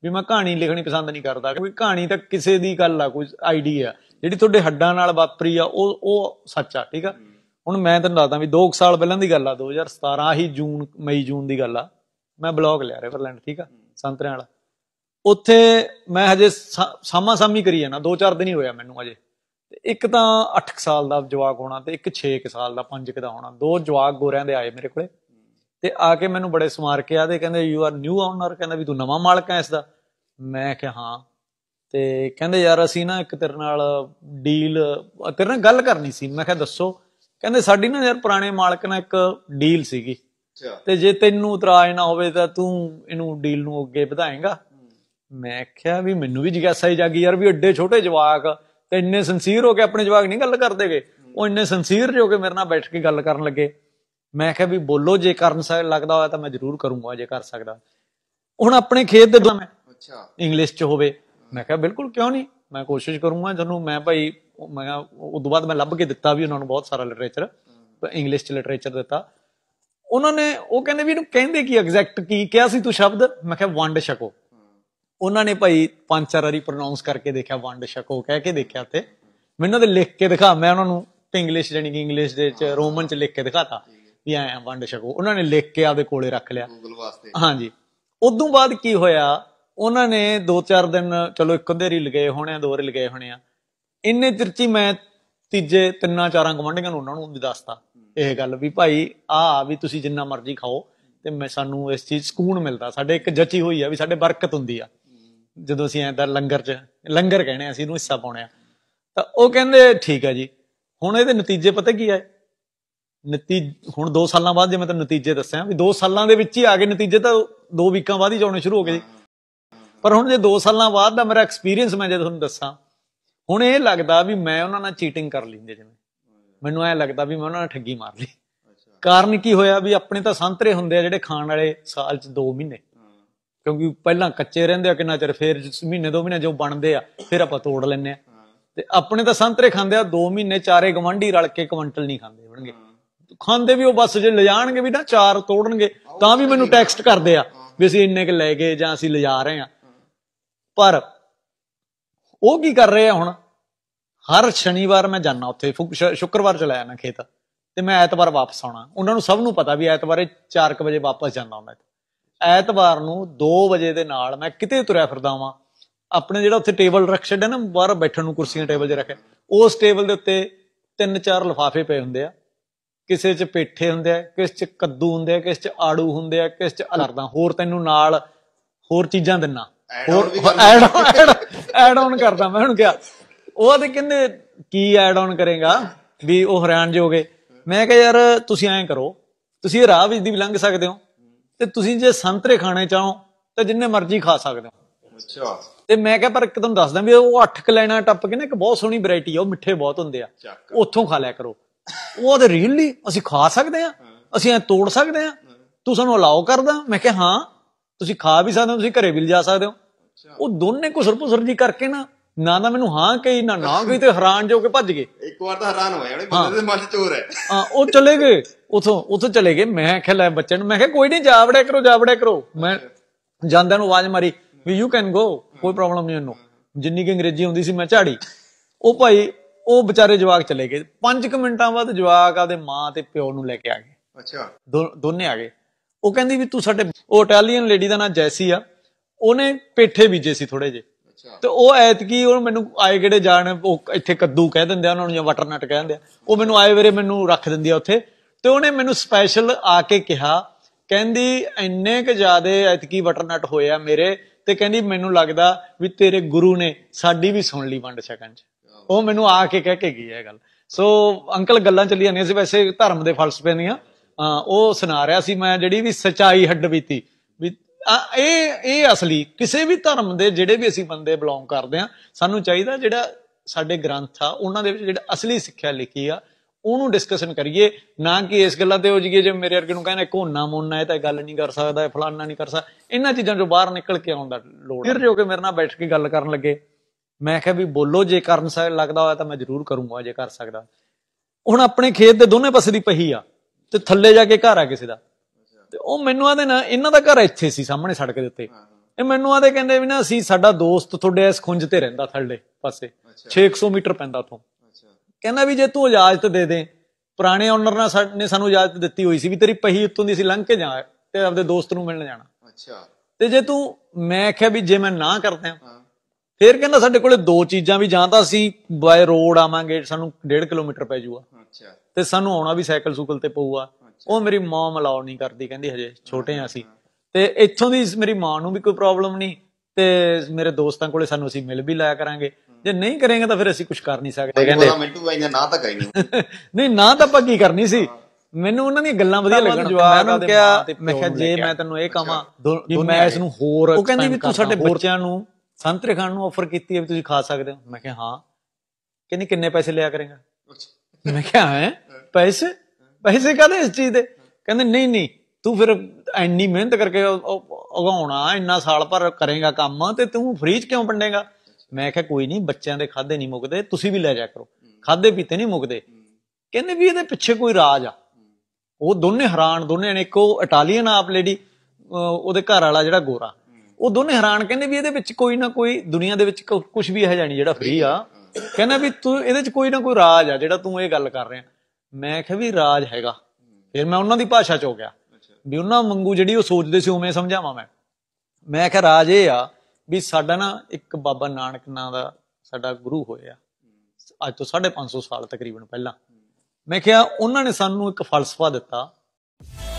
ਵੀ ਮੈਂ ਕਹਾਣੀ ਲਿਖਣੀ ਪਸੰਦ ਨਹੀਂ ਕਰਦਾ, ਕਿਉਂਕਿ ਕਹਾਣੀ ਤਾਂ ਕਿਸੇ ਦੀ ਗੱਲ ਆ, ਕੋਈ ਆਈਡੀਆ ਜਿਹੜੀ ਤੁਹਾਡੇ ਹੱਡਾਂ ਨਾਲ ਵਾਪਰੀ ਆ ਉਹ ਸੱਚ ਆ। ਠੀਕ ਆ, ਹੁਣ ਮੈਂ ਤੈਨੂੰ ਦੱਸਦਾ ਵੀ 2 ਸਾਲ ਪਹਿਲਾਂ ਦੀ ਗੱਲ ਆ, 2017 ਆਹੀ ਮਈ ਜੂਨ ਦੀ ਗੱਲ ਆ। ਮੈਂ ਬਲੌਗ ਲਿਆ ਰਿਵਰਲੈਂਡ, ਠੀਕ ਆ, ਸੰਤਰਿਆਂ ਵਾਲਾ। ਉੱਥੇ ਮੈਂ ਹਜੇ ਸਾਮਾ ਸਾਮੀ ਕਰੀ ਜਾਣਾ, 2-4 ਦਿਨ ਹੀ ਹੋਇਆ ਮੈਨੂੰ ਅਜੇ। ਇੱਕ ਤਾਂ 8 ਸਾਲ ਦਾ ਜਵਾਕ ਹੋਣਾ ਤੇ ਇੱਕ 6 ਸਾਲ ਦਾ, 5 ਦਾ ਹੋਣਾ। 2 ਜਵਾਕ ਗੋਰਿਆਂ ਦੇ ਆਏ ਮੇਰੇ ਕੋਲੇ ਤੇ ਆ ਕੇ ਮੈਨੂੰ ਬੜੇ ਸਮਾਰ ਕੇ ਆਦੇ, ਕਹਿੰਦੇ ਯੂ ਆਰ ਨਿਊ ਓਨਰ, ਕਹਿੰਦਾ ਵੀ ਤੂੰ ਨਵਾਂ ਮਾਲਕ ਹੈ ਇਸ ਦਾ। ਮੈਂ ਕਿਹਾ ਹਾਂ। ਤੇ ਕਹਿੰਦੇ ਯਾਰ ਅਸੀਂ ਨਾ ਇੱਕ ਤੇਰੇ ਨਾਲ ਤੇਰੇ ਨਾਲ ਗੱਲ ਕਰਨੀ ਸੀ। ਮੈਂ ਕਿਹਾ ਦੱਸੋ। ਕਹਿੰਦੇ ਸਾਡੀ ਨਾ ਯਾਰ ਪੁਰਾਣੇ ਮਾਲਕ ਨਾਲ ਇੱਕ ਡੀਲ ਸੀਗੀ, ਤੇ ਜੇ ਤੈਨੂੰ ਇਤਰਾਜ਼ ਨਾ ਹੋਵੇ ਤਾਂ ਤੂੰ ਇਹਨੂੰ ਡੀਲ ਨੂੰ ਅੱਗੇ ਵਧਾਏਂਗਾ। ਮੈਂ ਕਿਹਾ ਵੀ ਮੈਨੂੰ ਵੀ ਜਿਗਿਆਸਾ ਹੀ ਜਾਗੀ ਯਾਰ, ਵੀ ਐਡੇ ਛੋਟੇ ਜਵਾਕ ਤੇ ਇੰਨੇ ਸਿੰਸੀਅਰ ਹੋ ਕੇ, ਆਪਣੇ ਜਵਾਕ ਨਹੀਂ ਗੱਲ ਕਰਦੇ ਗੇ, ਉਹ ਇੰਨੇ ਸਿੰਸੀਅਰ ਜੋ ਕੇ ਮੇਰੇ ਨਾਲ ਬੈਠ ਕੇ ਗੱਲ ਕਰਨ ਲੱਗੇ। ਮੈਂ ਕਿਹਾ ਵੀ ਬੋਲੋ, ਜੇ ਕਰਨ ਲੱਗਦਾ ਹੋਇਆ ਤਾਂ ਮੈਂ ਜ਼ਰੂਰ ਕਰੂੰਗਾ, ਜੇ ਕਰ ਸਕਦਾ। ਹੁਣ ਆਪਣੇ ਖੇਤ ਦੇ ਮੈਂ ਇੰਗਲਿਸ਼ ਚ ਹੋਵੇ, ਮੈਂ ਕਿਹਾ ਬਿਲਕੁਲ, ਕਿਉਂ ਨਹੀਂ, ਮੈਂ ਕੋਸ਼ਿਸ਼ ਕਰੂੰਗਾ ਤੁਹਾਨੂੰ। ਮੈਂ ਭਾਈ ਮੈਂ ਉਦੋਂ ਬਾਅਦ ਮੈਂ ਲੱਭ ਕੇ ਦਿੱਤਾ ਵੀ ਉਹਨਾਂ ਨੂੰ ਬਹੁਤ ਸਾਰਾ ਲਿਟਰੇਚਰ, ਇੰਗਲਿਸ਼ ਚ ਲਿਟਰੇਚਰ ਦਿੱਤਾ ਉਹਨਾਂ ਨੇ। ਉਹ ਕਹਿੰਦੇ ਵੀ ਇਹਨੂੰ ਕਹਿੰਦੇ ਕੀ ਐਗਜ਼ੈਕਟ ਕੀ ਕਿਹਾ ਸੀ ਤੂੰ ਸ਼ਬਦ? ਮੈਂ ਕਿਹਾ ਵੰਡ ਛਕੋ। ਉਹਨਾਂ ਨੇ ਭਾਈ 5-4 ਵਾਰੀ ਪ੍ਰੋਨਾਊਂਸ ਕਰਕੇ ਦੇਖਿਆ, ਵੰਡ ਛਕੋ ਕਹਿ ਕੇ ਦੇਖਿਆ। ਤੇ ਮੈਨੂੰ ਤੇ ਲਿਖ ਕੇ ਦਿਖਾ, ਮੈਂ ਉਹਨਾਂ ਨੂੰ ਇੰਗਲਿਸ਼ ਜਾਣੀ ਕਿ ਇੰਗਲਿਸ਼ ਦੇ ਚ ਰੋਮਨ ਚ ਲਿਖ ਕੇ ਦਿਖਾਤਾ ਵੀ ਐ ਵੰਡ ਛਕੋ। ਉਹਨਾਂ ਨੇ ਲਿਖ ਕੇ ਆਪਦੇ ਕੋਲੇ ਰੱਖ ਲਿਆ। ਹਾਂਜੀ। ਉਦੋਂ ਬਾਅਦ ਕੀ ਹੋਇਆ, ਉਹਨਾਂ ਨੇ 2-4 ਦਿਨ ਚਲੋ ਇੱਕ ਅੱਧੇ ਰੀਲ ਗਏ ਹੋਣੇ ਆ, 2 ਰੀਲ ਗਏ ਹੋਣੇ ਆ। ਇੰਨੇ ਚਿਰ ਚ ਮੈਂ ਤੀਜੇ 3-4 ਗੁਆਂਢੀਆਂ ਨੂੰ ਉਹਨਾਂ ਨੂੰ ਵੀ ਦੱਸਤਾ ਇਹ ਗੱਲ ਵੀ ਭਾਈ ਵੀ ਤੁਸੀਂ ਜਿੰਨਾ ਮਰਜ਼ੀ ਖਾਓ ਤੇ ਸਾਨੂੰ ਇਸ ਚੀਜ਼ ਸਕੂਨ ਮਿਲਦਾ। ਸਾਡੇ ਇੱਕ ਜਚੀ ਹੋਈ ਆ ਵੀ ਸਾਡੇ ਬਰਕਤ ਹੁੰਦੀ ਆ ਜਦੋਂ ਅਸੀਂ ਐਂ ਤਾਂ ਲੰਗਰ ਕਹਿੰਦੇ ਅਸੀਂ ਇਹਨੂੰ ਹਿੱਸਾ ਪਾਉਣੇ ਆ। ਤਾਂ ਉਹ ਕਹਿੰਦੇ ਠੀਕ ਹੈ ਜੀ। ਹੁਣ ਇਹਦੇ ਨਤੀਜੇ ਪਤਾ ਕੀ ਆਏ? ਹੁਣ 2 ਸਾਲਾਂ ਬਾਅਦ ਜੇ ਮੈਂ ਤੁਹਾਨੂੰ ਨਤੀਜੇ ਦੱਸਿਆ ਵੀ 2 ਸਾਲਾਂ ਦੇ ਵਿੱਚ ਹੀ ਆ ਗਏ ਨਤੀਜੇ, ਤਾਂ 2 ਵੀਕਾਂ ਬਾਅਦ ਹੀ ਆਉਣੇ ਸ਼ੁਰੂ ਹੋ ਗਏ ਜੀ। ਪਰ ਹੁਣ ਜੇ 2 ਸਾਲਾਂ ਬਾਅਦ ਦਾ ਮੇਰਾ ਐਕਸਪੀਰੀਅੰਸ ਮੈਂ ਜੇ ਤੁਹਾਨੂੰ ਦੱਸਾਂ, ਹੁਣ ਇਹ ਲੱਗਦਾ ਵੀ ਮੈਂ ਉਹਨਾਂ ਨਾਲ ਚੀਟਿੰਗ ਕਰ ਲਈ। ਜਿਵੇਂ ਮੈਨੂੰ ਐਂ ਲੱਗਦਾ ਵੀ ਮੈਂ ਉਹਨਾਂ ਨਾਲ ਠੱਗੀ ਮਾਰ ਲਈ। ਕਾਰਨ ਕੀ ਹੋਇਆ ਵੀ ਆਪਣੇ ਤਾਂ ਸੰਤਰੇ ਹੁੰਦੇ ਆ ਜਿਹੜੇ ਖਾਣ ਵਾਲੇ ਸਾਲ ਚ 2 ਮਹੀਨੇ, ਕਿਉਂਕਿ ਪਹਿਲਾਂ ਕੱਚੇ ਰਹਿੰਦੇ ਆ ਕਿੰਨਾ ਚਿਰ, ਫਿਰ ਮਹੀਨੇ 2 ਮਹੀਨੇ ਜੋ ਬਣਦੇ ਆ ਫਿਰ ਆਪਾਂ ਤੋੜ ਲੈਂਦੇ ਆ। ਤੇ ਆਪਣੇ ਤਾਂ ਸੰਤਰੇ ਖਾਂਦੇ ਆ 2 ਮਹੀਨੇ। 4 ਗਵਾਂਢੀ ਰਲ ਕੇ ਕੁਇੰਟਲ ਨਹੀਂ ਖਾਂਦੇ ਹੋਣਗੇ, ਖਾਂਦੇ ਵੀ ਉਹ ਬਸ ਜੇ ਲਿਜਾਣਗੇ ਵੀ ਨਾ 4 ਤੋੜਨਗੇ ਤਾਂ ਵੀ ਮੈਨੂੰ ਟੈਕਸਟ ਕਰਦੇ ਆ ਵੀ ਅਸੀਂ ਇੰਨੇ ਕੁ ਲੈ ਗਏ ਜਾਂ ਅਸੀਂ ਲਿਜਾ ਰਹੇ ਹਾਂ। ਪਰ ਉਹ ਕੀ ਕਰ ਰਹੇ ਆ, ਹੁਣ ਹਰ ਸ਼ਨੀਵਾਰ ਮੈਂ ਜਾਣਾ ਉੱਥੇ, ਸ਼ੁੱਕਰਵਾਰ ਚਲਾ ਜਾਣਾ ਖੇਤ ਤੇ ਮੈਂ ਐਤਵਾਰ ਵਾਪਸ ਆਉਣਾ। ਉਹਨਾਂ ਨੂੰ ਸਭ ਨੂੰ ਪਤਾ ਵੀ ਐਤਵਾਰੇ 4 ਵਜੇ ਵਾਪਸ ਜਾਂਦਾ ਹੁੰਦਾ। ਐਤਵਾਰ ਨੂੰ 2 ਵਜੇ ਦੇ ਨਾਲ ਮੈਂ ਕਿਤੇ ਤੁਰਿਆ ਫਿਰਦਾ ਵਾਂ। ਆਪਣੇ ਜਿਹੜਾ ਉੱਥੇ ਟੇਬਲ ਰੱਖ ਛੱਡਿਆ ਨਾ ਬਾਹਰ ਬੈਠਣ ਨੂੰ, ਕੁਰਸੀਆਂ ਟੇਬਲ 'ਚ ਰੱਖਿਆ, ਉਸ ਟੇਬਲ ਦੇ ਉੱਤੇ 3-4 ਲਿਫਾਫੇ ਪਏ ਹੁੰਦੇ ਆ। ਕਿਸੇ 'ਚ ਪੇਠੇ ਹੁੰਦੇ ਆ, ਕਿਸੇ 'ਚ ਕੱਦੂ ਹੁੰਦੇ ਆ, ਕਿਸੇ 'ਚ ਆੜੂ ਹੁੰਦੇ ਆ, ਕਿਸੇ 'ਚ ਅਲਰਦਾ। ਹੋਰ ਤੈਨੂੰ ਨਾਲ ਹੋਰ ਚੀਜ਼ਾਂ ਦਿੰਨਾ, ਹੋਰ ਐਡ ਆਨ ਕਰਦਾ। ਮੈਂ ਹੁਣ ਕਿਹਾ ਉਹ ਤੇ ਕਹਿੰਦੇ ਕੀ ਐਡ ਆਨ ਕਰੇਗਾ ਵੀ ਉਹ ਹੈਰਾਨ ਜਿਹੇ ਹੋ ਗਏ। ਮੈਂ ਕਿਹਾ ਯਾਰ ਤੁਸੀਂ ਐਂ ਕਰੋ, ਤੁਸੀਂ ਇਹ ਰਾਹ ਵਿੱਚ ਦੀ ਵੀ ਲੰਘ ਸਕਦੇ ਹੋ ਤੇ ਤੁਸੀਂ ਜੇ ਸੰਤਰੇ ਖਾਣੇ ਚਾਹੋ ਤਾਂ ਜਿੰਨੇ ਮਰਜ਼ੀ ਖਾ ਸਕਦੇ ਹੋ। ਤੇ ਮੈਂ ਕਿਹਾ ਪਰ ਇੱਕ ਤੁਹਾਨੂੰ ਦੱਸਦਾ ਵੀ ਉਹ 8 ਲਾਈਨਾਂ ਟੱਪ ਕੇ ਨਾ ਇੱਕ ਬਹੁਤ ਸੋਹਣੀ ਵੈਰਾਈਟੀ ਆ, ਉਹ ਮਿੱਠੇ ਬਹੁਤ ਹੁੰਦੇ ਆ, ਉੱਥੋਂ ਖਾ ਲਿਆ ਕਰੋ। ਉਹ ਤੇ ਰੀਅਲੀ ਅਸੀਂ ਖਾ ਸਕਦੇ ਹਾਂ, ਅਸੀਂ ਐ ਤੋੜ ਸਕਦੇ ਹਾਂ, ਤੂੰ ਸਾਨੂੰ ਅਲਾਓ ਕਰਦਾ? ਮੈਂ ਕਿਹਾ ਹਾਂ, ਤੁਸੀਂ ਖਾ ਵੀ ਸਕਦੇ ਹੋ, ਤੁਸੀਂ ਘਰੇ ਵੀ ਲਿਜਾ ਸਕਦੇ ਹੋ। ਉਹ ਦੋਨੇ ਘੁਸਰ ਪੁਸਰ ਜੀ ਕਰਕੇ ਨਾ ਤਾਂ ਮੈਨੂੰ ਹਾਂ ਕਹੀ ਨਾ ਕਹੀ, ਤੇ ਹੈਰਾਨ ਜੋ ਕੇ ਭੱਜ ਗਏ। ਇੱਕ ਵਾਰ ਤਾਂ ਹੈਰਾਨ ਹੋਇਆ ਬੰਦੇ ਦੇ ਮਨ ਚ ਚੋਰ ਹੈ। ਹਾਂ, ਉਹ ਚਲੇ ਗਏ ਉੱਥੋਂ ਚਲੇ ਗਏ। ਮੈਂ ਕਿਹਾ ਲੈ ਬੱਚੇ ਨੂੰ, ਮੈਂ ਕਿਹਾ ਕੋਈ ਨੀ, ਜਾ ਵੜਿਆ ਕਰੋ। ਮੈਂ ਜਾਂਦਿਆਂ ਨੂੰ ਆਵਾਜ਼ ਮਾਰੀ ਵੀ ਯੂ ਕੈਨ ਗੋ, ਕੋਈ ਪ੍ਰੋਬਲਮ ਨਹੀਂ। ਉਹਨੂੰ ਜਿੰਨੀ ਕਿ ਅੰਗਰੇਜ਼ੀ ਹੁੰਦੀ ਸੀ ਮੈਂ ਝਾੜੀ। ਉਹ ਭਾਈ ਉਹ ਵਿਚਾਰੇ ਜਵਾਕ ਚਲੇ ਗਏ। 5 ਮਿੰਟਾਂ ਬਾਅਦ ਜਵਾਕ ਆਦੇ ਮਾਂ ਤੇ ਪਿਓ ਨੂੰ ਲੈ ਕੇ ਆ ਗਏ। ਅੱਛਾ, ਦੋਨੇ ਆ ਗਏ। ਉਹ ਕਹਿੰਦੀ ਵੀ ਤੂੰ ਸਾਡੇ, ਉਹ ਇਟਾਲੀਅਨ ਲੇਡੀ ਦਾ ਨਾਂ ਜੈਸੀ ਆ, ਉਹਨੇ ਪੇਠੇ ਬੀਜੇ ਸੀ ਥੋੜੇ ਜਿਹੇ, ਤੇ ਉਹ ਐਤਕੀ ਉਹ ਮੈਨੂੰ ਆਏ ਕਿਹੜੇ ਜਾਣ, ਉਹ ਇੱਥੇ ਕੱਦੂ ਕਹਿ ਦਿੰਦੇ ਆ ਉਹਨਾਂ ਨੂੰ ਜਾਂ ਬਟਰਨਟ ਕਹਿ ਦਿੰਦੇ ਆ, ਉਹ ਮੈਨੂੰ ਆਏ ਵੇਰੇ ਮੈਨੂੰ ਰੱਖ ਦਿੰਦੀ ਆ ਉੱਥੇ। ਤੇ ਉਹਨੇ ਮੈਨੂੰ ਸਪੈਸ਼ਲ ਆ ਕੇ ਕਿਹਾ, ਕਹਿੰਦੀ ਇੰਨੇ ਕੁ ਜ਼ਿਆਦੇ ਐਤਕੀ ਬਟਰਨਟ ਹੋਏ ਆ ਮੇਰੇ, ਤੇ ਕਹਿੰਦੀ ਮੈਨੂੰ ਲੱਗਦਾ ਵੀ ਤੇਰੇ ਗੁਰੂ ਨੇ ਸਾਡੀ ਵੀ ਸੁਣ ਲਈ ਵੰਡ ਛਕਣ ਚ। ਉਹ ਮੈਨੂੰ ਆ ਕੇ ਕਹਿ ਕੇ ਗਈ ਇਹ ਗੱਲ। ਸੋ ਅੰਕਲ ਗੱਲਾਂ ਚੱਲੀ ਜਾਂਦੀਆਂ ਸੀ ਵੈਸੇ ਧਰਮ ਦੇ ਫਲਸਫੇ ਦੀਆਂ। ਉਹ ਸੁਣਾ ਰਿਹਾ ਸੀ ਮੈਂ ਜਿਹੜੀ ਵੀ ਸੱਚਾਈ ਹੱਡ ਬੀਤੀ ਵੀ ਇਹ ਅਸਲੀ ਕਿਸੇ ਵੀ ਧਰਮ ਦੇ ਜਿਹੜੇ ਵੀ ਅਸੀਂ ਬੰਦੇ ਬਿਲੋਂਗ ਕਰਦੇ ਹਾਂ, ਸਾਨੂੰ ਚਾਹੀਦਾ ਜਿਹੜਾ ਸਾਡੇ ਗ੍ਰੰਥ ਆ ਉਹਨਾਂ ਦੇ ਵਿੱਚ ਜਿਹੜਾ ਅਸਲੀ ਸਿੱਖਿਆ ਲਿਖੀ ਆ ਉਹਨੂੰ ਡਿਸਕਸ਼ਨ ਕਰੀਏ, ਨਾ ਕਿ ਇਸ ਗੱਲਾਂ ਤੇ ਹੋ ਜਾਈਏ ਜਿਵੇਂ ਮੇਰੇ ਵਰਗੇ ਨੂੰ ਕਹਿੰਦੇ ਘੋਨਾ ਮੋਨਾ ਇਹ ਤਾਂ ਗੱਲ ਨਹੀਂ ਕਰ ਸਕਦਾ, ਫਲਾਨਾ ਨਹੀਂ ਕਰ ਸਕਦਾ। ਇਹਨਾਂ ਚੀਜ਼ਾਂ ਚੋਂ ਬਾਹਰ ਨਿਕਲ ਕੇ ਆਉਣ ਦਾ ਲੋੜ। ਫਿਰ ਜੋ ਕਿ ਮੇਰੇ ਨਾਲ ਬੈਠ ਕੇ ਗੱਲ ਕਰਨ ਲੱਗੇ, ਮੈਂ ਕਿਹਾ ਵੀ ਬੋਲੋ, ਜੇ ਕਰਨ ਲੱਗਦਾ ਹੋਇਆ ਤਾਂ ਮੈਂ ਜ਼ਰੂਰ ਕਰੂੰਗਾ ਜੇ ਕਰ ਸਕਦਾ। ਹੁਣ ਆਪਣੇ ਖੇਤ ਦੇ ਦੋਨੇ ਪਾਸੇ ਦੀ ਪਹੀ ਆ ਤੇ ਥੱਲੇ ਜਾ ਕੇ ਘਰ ਆ ਕਿਸੇ ਦਾ, ਤੇ ਉਹ ਮੈਨੂੰ ਆਦੇ ਨਾ ਇਹਨਾਂ ਦਾ ਘਰ ਇੱਥੇ ਸੀ ਸਾਹਮਣੇ ਸੜਕ ਦੇ ਉੱਤੇ, ਇਹ ਮੈਨੂੰ ਆਦੇ ਕਹਿੰਦੇ ਵੀ ਨਾ ਅਸੀਂ ਸਾਡਾ ਦੋਸਤ ਤੁਹਾਡੇ ਇਸ ਖੁੰਝ ਤੇ ਰਹਿੰਦਾ ਥੱਲੇ ਪਾਸੇ 600 ਮੀਟਰ ਪੈਂਦਾ ਉੱਥੋਂ। ਕਹਿੰਦਾ ਵੀ ਜੇ ਤੂੰ ਇਜਾਜ਼ਤ ਦੇ ਦੇ, ਪੁਰਾਣੇ ਓਨਰ ਨੇ ਸਾਨੂੰ ਇਜਾਜ਼ਤ ਦਿੱਤੀ ਹੋਈ ਸੀ ਵੀ ਤੇਰੀ ਪਹੀ ਉੱਤੋਂ ਦੀ ਅਸੀਂ ਲੰਘ ਕੇ ਜਾ ਤੇ ਆਪਦੇ ਦੋਸਤ ਨੂੰ ਮਿਲਣ ਜਾਣਾ, ਤੇ ਜੇ ਤੂੰ, ਮੈਂ ਆਖਿਆ ਵੀ ਜੇ ਮੈਂ ਨਾ ਕਰਦਾ ਫਿਰ ਕਹਿੰਦਾ ਸਾਡੇ ਕੋਲੇ ਦੋ ਚੀਜ਼ਾਂ, ਵੀ ਜਾਂ ਤਾਂ ਅਸੀਂ ਬਾਏ ਰੋਡ ਆਵਾਂਗੇ ਸਾਨੂੰ 1.5 ਕਿਲੋਮੀਟਰ ਪੈ ਜਾਊਗਾ ਤੇ ਸਾਨੂੰ ਆਉਣਾ ਵੀ ਸਾਈਕਲ ਸੂਕਲ ਤੇ ਪਊਗਾ। ਉਹ ਮੇਰੀ ਮਾਂ ਅਲਾਉ ਨਹੀਂ ਕਰਦੀ, ਕਹਿੰਦੀ ਹਜੇ ਛੋਟੇ ਆ ਅਸੀਂ, ਤੇ ਇੱਥੋਂ ਦੀ ਮੇਰੀ ਮਾਂ ਨੂੰ ਵੀ ਕੋਈ ਪ੍ਰੋਬਲਮ ਨਹੀਂ ਤੇ ਮੇਰੇ ਦੋਸਤਾਂ ਕੋਲੇ ਸਾਨੂੰ ਅਸੀਂ ਮਿਲ ਵੀ ਲਾਇਆ ਕਰਾਂਗੇ, ਜੇ ਨਹੀਂ ਕਰਾਂਗੇ ਤਾਂ ਫਿਰ ਅਸੀਂ ਕੁਝ ਕਰ ਨਹੀਂ ਸਕਦੇ। ਕਹਿੰਦੇ ਨਹੀਂ ਨਾ ਤਾਂ ਆਪਾਂ ਕੀ ਕਰਨੀ ਸੀ, ਮੈਨੂੰ ਉਹਨਾਂ ਦੀਆਂ ਗੱਲਾਂ ਵਧੀਆ ਲੱਗਣ। ਮੈਂ ਉਹਨਾਂ ਨੂੰ ਕਿਹਾ, ਮੈਂ ਕਿਹਾ ਜੇ ਮੈਂ ਤੈਨੂੰ ਇਹ ਕਹਾਂ ਵੀ ਮੈਂ ਇਸ ਨੂੰ ਹੋਰ, ਉਹ ਕਹਿੰਦੀ ਵੀ ਤੂੰ ਸਾਡੇ ਬੱਚਿਆਂ ਨੂੰ ਸੰਤਰੇ ਖਾਣ ਨੂੰ ਆਫਰ ਕੀਤੀ ਹੈ ਵੀ ਤੁਸੀਂ ਖਾ ਸਕਦੇ ਹੋ। ਮੈਂ ਕਿਹਾ ਹਾਂ। ਕਹਿੰਦੀ ਕਿੰਨੇ ਪੈਸੇ ਲਿਆ ਕਰੇਗਾ? ਮੈਂ ਕਿਹਾ ਹੈ ਪੈਸੇ ਕਾਹਦੇ ਇਸ ਚੀਜ਼ ਦੇ? ਕਹਿੰਦੇ ਨਹੀਂ ਤੂੰ ਫਿਰ ਇੰਨੀ ਮਿਹਨਤ ਕਰਕੇ ਉਗਾਉਣਾ, ਇੰਨਾ ਸਾਲ ਭਰ ਕਰੇਗਾ ਕੰਮ ਤੇ ਤੂੰ ਫ੍ਰੀ ਚ ਕਿਉਂ ਵੰਡੇਗਾ? ਮੈਂ ਕਿਹਾ ਕੋਈ ਨਹੀਂ, ਬੱਚਿਆਂ ਦੇ ਖਾਦੇ ਨਹੀਂ ਮੁੱਕਦੇ, ਤੁਸੀਂ ਵੀ ਲੈ ਜਾ ਕਰੋ, ਖਾਦੇ ਪੀਤੇ ਨਹੀਂ ਮੁੱਕਦੇ। ਕਹਿੰਦੇ ਵੀ ਇਹਦੇ ਪਿੱਛੇ ਕੋਈ ਰਾਜ ਆ। ਉਹ ਦੋਨੇ ਹੈਰਾਨ, ਦੋਨੇ ਨੇ, ਇੱਕ ਉਹ ਇਟਾਲੀਅਨ ਆਪ ਲੇਡੀ, ਉਹਦੇ ਘਰ ਵਾਲਾ ਜਿਹੜਾ ਗੋਰਾ, ਉਹ ਦੋਨੇ ਹੈਰਾਨ, ਕਹਿੰਦੇ ਵੀ ਇਹਦੇ ਵਿੱਚ ਕੋਈ ਨਾ ਕੋਈ, ਦੁਨੀਆ ਦੇ ਵਿੱਚ ਕੁਝ ਵੀ ਇਹੋ ਜਿਹਾ ਨਹੀਂ ਜਿਹੜਾ ਫ੍ਰੀ ਆ। ਕਹਿੰਦਾ ਵੀ ਤੂੰ ਇਹਦੇ ਚ ਕੋਈ ਨਾ ਕੋਈ ਰਾਜ ਆ ਜਿਹੜਾ ਤੂੰ ਇਹ ਗੱਲ ਕਰ ਰਿਹਾ। ਮੈਂ ਕਿਹਾ ਵੀ ਰਾਜ ਹੈਗਾ। ਫਿਰ ਮੈਂ ਉਹਨਾਂ ਦੀ ਭਾਸ਼ਾ ਚ ਹੋ ਗਿਆ ਵੀ ਉਹਨਾਂ ਵਾਂਗੂ ਜਿਹੜੀ ਉਹ ਸੋਚਦੇ ਸੀ ਉਵੇਂ ਸਮਝਾਵਾਂ ਮੈਂ ਕਿਹਾ ਰਾਜ ਇਹ ਆ ਵੀ ਸਾਡਾ ਨਾ ਇੱਕ ਬਾਬਾ ਨਾਨਕ ਨਾਂ ਦਾ ਸਾਡਾ ਗੁਰੂ ਹੋਇਆ ਅੱਜ ਤੋਂ 550 ਸਾਲ ਤਕਰੀਬਨ ਪਹਿਲਾਂ। ਮੈਂ ਕਿਹਾ ਉਹਨਾਂ ਨੇ ਸਾਨੂੰ ਇੱਕ ਫਲਸਫਾ ਦਿੱਤਾ